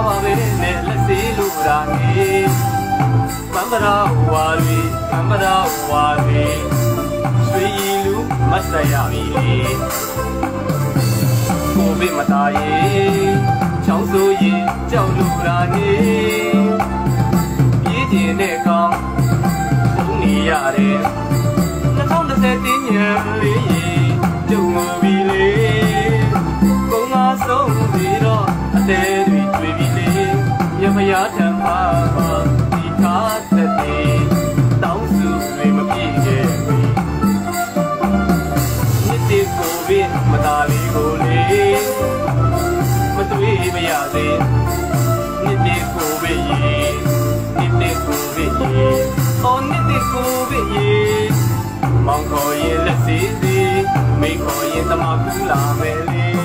ပဲနဲ့လက်စေးလို့ရာနေမမရာဝါရီမမရာဝါရီရွှေရည်လူမတ်ဆက်ရပြီလေကိုဗစ်မသားရင်ချောင်းဆိုရင်ကြောက်လို့ရာနေပြေးကျင်တဲ့ကောင်းပုံနေရတယ်2020တင်းညံလေးကြုံပြီလေပုံငါဆုံးပြီးတော့အသေးတွေတွေ့ပြီလေရမရထံပါဒီကားတဲ့တောင်းစုတွေမပြည့်ခဲ့ဘူးနှစ်တည်းကိုပဲမသားလေးကိုလေမတွေ့မရသေးနှစ်တည်းကိုပဲရေနှစ်တည်းကိုပဲရေအော်နှစ်တည်းကိုပဲရေမောင်ခေါ်ရင်လက်စီစီမိခေါ်ရင်တမကူလာမယ်လေ